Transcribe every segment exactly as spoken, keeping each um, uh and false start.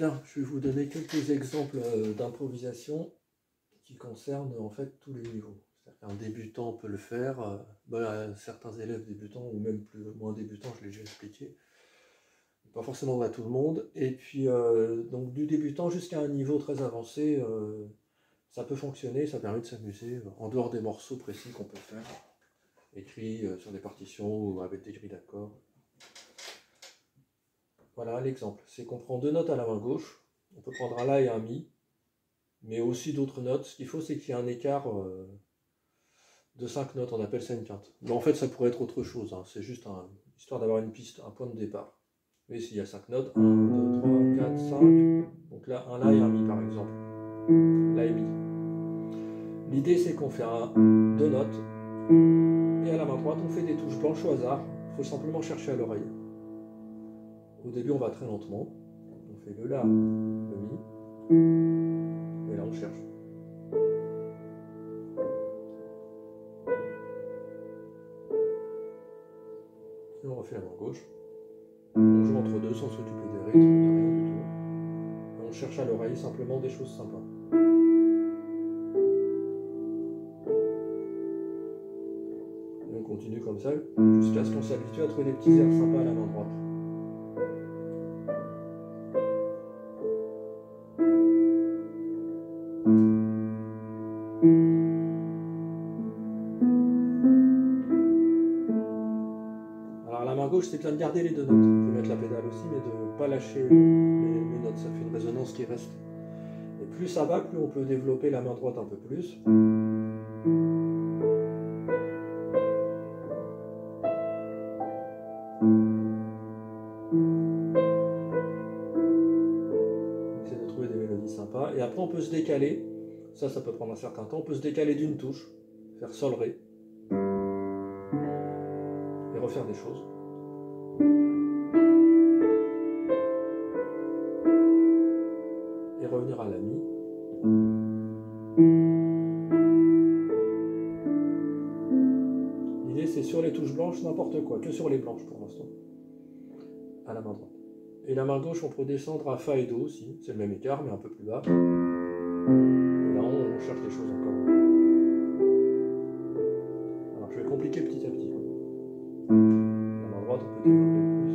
Bien, je vais vous donner quelques exemples d'improvisation qui concernent en fait tous les niveaux. C'est-à-dire qu'un débutant peut le faire, euh, ben, certains élèves débutants ou même plus moins débutants, je l'ai déjà expliqué, pas forcément à tout le monde. Et puis euh, donc du débutant jusqu'à un niveau très avancé, euh, ça peut fonctionner, ça permet de s'amuser en dehors des morceaux précis qu'on peut faire, écrits euh, sur des partitions ou avec des grilles d'accords. Voilà l'exemple, c'est qu'on prend deux notes à la main gauche, on peut prendre un La et un Mi, mais aussi d'autres notes. Ce qu'il faut, c'est qu'il y ait un écart euh, de cinq notes, on appelle ça une quinte. Mais en fait, ça pourrait être autre chose, hein. C'est juste un, histoire d'avoir une piste, un point de départ. Mais s'il y a cinq notes, un, deux, trois, quatre, cinq, donc là, un La et un Mi par exemple, La et Mi. L'idée, c'est qu'on fait un, deux notes, et à la main droite, on fait des touches blanches au hasard, il faut simplement chercher à l'oreille. Au début, on va très lentement, on fait le La, le Mi, et là on cherche. Et on refait la main gauche. On joue entre deux sans s'occuper des rythmes, de rien du tout. Et on cherche à l'oreille simplement des choses sympas. Et on continue comme ça jusqu'à ce qu'on s'habitue à trouver des petits airs sympas à la main droite. Alors la main gauche, c'est bien de garder les deux notes. On peut mettre la pédale aussi, mais de ne pas lâcher les, les notes. Ça fait une résonance qui reste. Et plus ça va, plus on peut développer la main droite un peu plus. On essaie de trouver des mélodies sympas. Et après, on peut se décaler. Ça, ça peut prendre un certain temps. On peut se décaler d'une touche, faire Sol, Ré. Et refaire des choses. Et revenir à la Mi. L'idée, c'est sur les touches blanches, n'importe quoi, que sur les blanches pour l'instant, à la main droite. Et la main gauche, on peut descendre à Fa et Do aussi, c'est le même écart, mais un peu plus bas. Et là, on cherche des choses encore. Alors, je vais compliquer petit à petit. La main droite, on peut développer plus.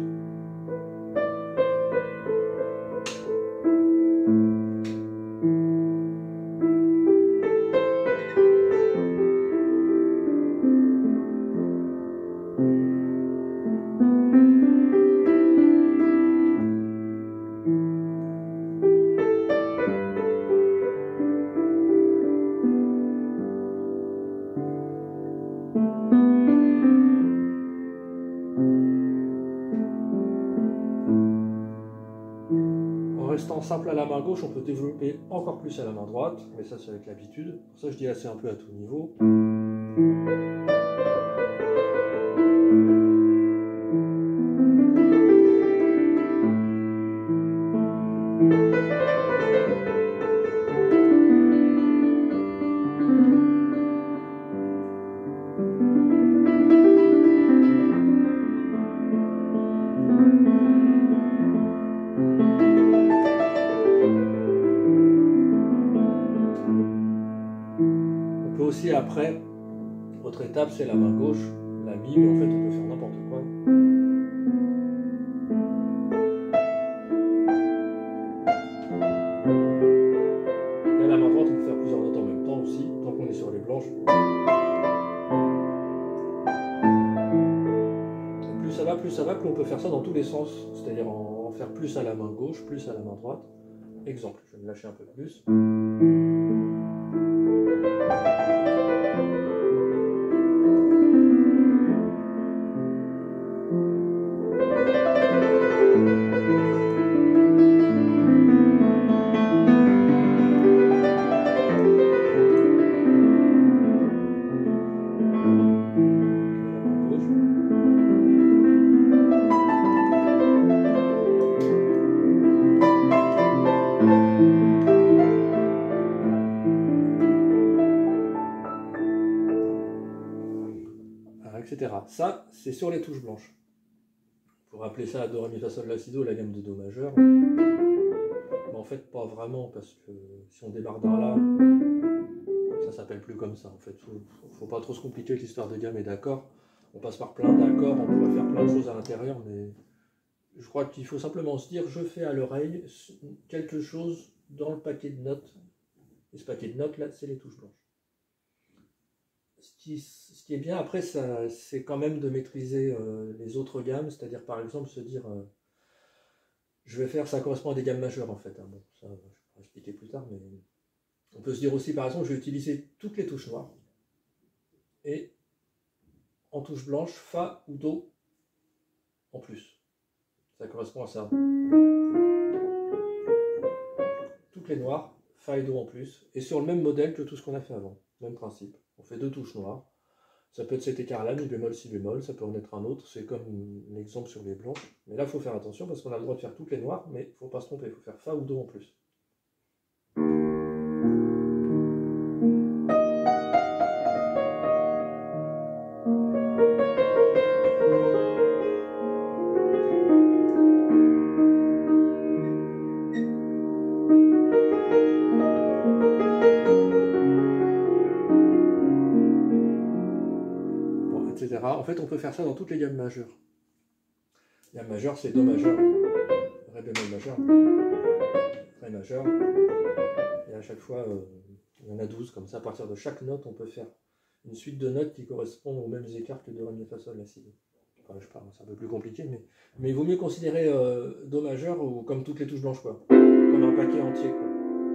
En restant simple à la main gauche, on peut développer encore plus à la main droite, mais ça c'est avec l'habitude. Pour ça je dis assez un peu à tout niveau. Aussi après, autre étape, c'est la main gauche, la Mi, mais en fait on peut faire n'importe quoi. Et à la main droite, on peut faire plusieurs notes en même temps aussi, tant qu'on est sur les blanches. Et plus ça va, plus ça va, plus on peut faire ça dans tous les sens, c'est-à-dire en faire plus à la main gauche, plus à la main droite. Exemple, je vais me lâcher un peu plus. et cetera. Ça, c'est sur les touches blanches. Pour appeler ça Do, Ré, Mi, Fa, Sol, La, Si, Do, la gamme de Do majeur. fait pas vraiment, parce que si on démarre d'un La, ça s'appelle plus comme ça en fait. Faut, faut pas trop se compliquer avec l'histoire de gamme et d'accords. On passe par plein d'accords, on pourrait faire plein de choses à l'intérieur, mais je crois qu'il faut simplement se dire, je fais à l'oreille quelque chose dans le paquet de notes. Et ce paquet de notes là, c'est les touches blanches. Ce qui, ce qui est bien après, c'est quand même de maîtriser euh, les autres gammes, c'est-à-dire par exemple se dire, euh, je vais faire, ça correspond à des gammes majeures en fait. Hein. Bon, ça, je vais expliquer plus tard, mais on peut se dire aussi par exemple, je vais utiliser toutes les touches noires et en touche blanche, Fa ou Do en plus. Ça correspond à ça. Toutes les noires, Fa et Do en plus, et sur le même modèle que tout ce qu'on a fait avant. Même principe. On fait deux touches noires. Ça peut être cet écart-là, mi bémol, si bémol, ça peut en être un autre, c'est comme l'exemple sur les blanches. Mais là, il faut faire attention parce qu'on a le droit de faire toutes les noires, mais il ne faut pas se tromper, il faut faire Fa ou Do en plus. En fait, on peut faire ça dans toutes les gammes majeures. Gamme majeure, c'est Do majeur, Ré bémol majeur, Ré majeur, et à chaque fois, euh, il y en a douze, comme ça, à partir de chaque note, on peut faire une suite de notes qui correspondent aux mêmes écarts que Do, Ré, Mi, Fa, Sol, La, Si. Enfin, je parle, c'est un peu plus compliqué, mais, mais il vaut mieux considérer euh, Do majeur ou comme toutes les touches blanches, quoi, comme un paquet entier, quoi.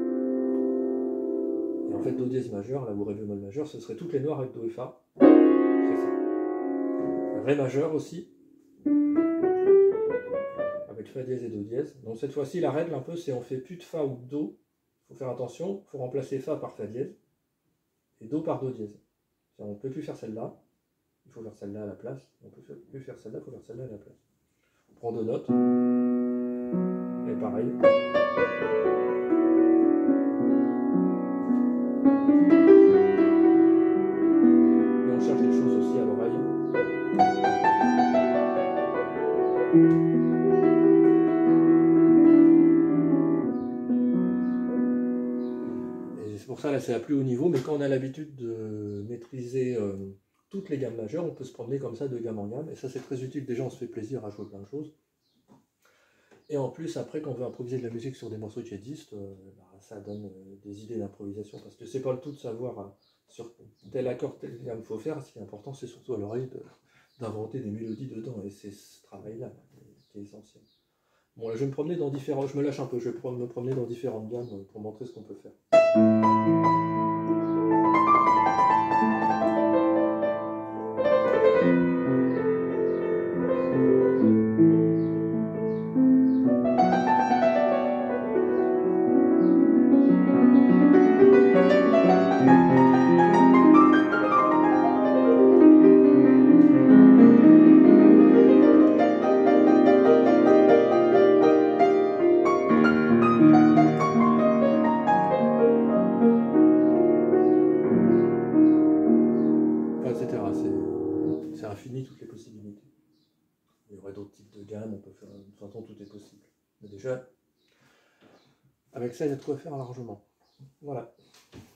Et en fait, Do dièse majeur, là où Ré bémol majeur, ce serait toutes les noires avec Do et Fa. C'est ça. Ré majeur aussi, avec Fa dièse et Do dièse. Donc cette fois-ci, la règle un peu, c'est on fait plus de Fa ou de Do. Il faut faire attention, il faut remplacer Fa par Fa dièse et Do par Do dièse. On ne peut plus faire celle-là, il faut faire celle-là à la place. On ne peut plus faire celle-là, il faut faire celle-là à la place. On prend deux notes, et pareil. Et on cherche quelque chose aussi à l'oreille. C'est pour ça, là, c'est à plus haut niveau, mais quand on a l'habitude de maîtriser euh, toutes les gammes majeures, on peut se promener comme ça de gamme en gamme, et ça c'est très utile. Déjà, on se fait plaisir à jouer plein de choses. Et en plus, après, quand on veut improviser de la musique sur des morceaux qui existent, euh, bah, ça donne euh, des idées d'improvisation, parce que c'est pas le tout de savoir euh, sur tel accord, telle gamme il faut faire. Ce qui est important, c'est surtout à l'oreille d'inventer des mélodies dedans, et c'est ce travail-là qui est essentiel. Bon, là, je vais me promener dans différents... Je me lâche un peu, je vais me promener dans différentes gammes pour montrer ce qu'on peut faire. C'est infini, toutes les possibilités. Il y aurait d'autres types de gammes, on peut faire, de toute façon tout est possible. Mais déjà, avec ça, il y a de quoi faire largement. Voilà.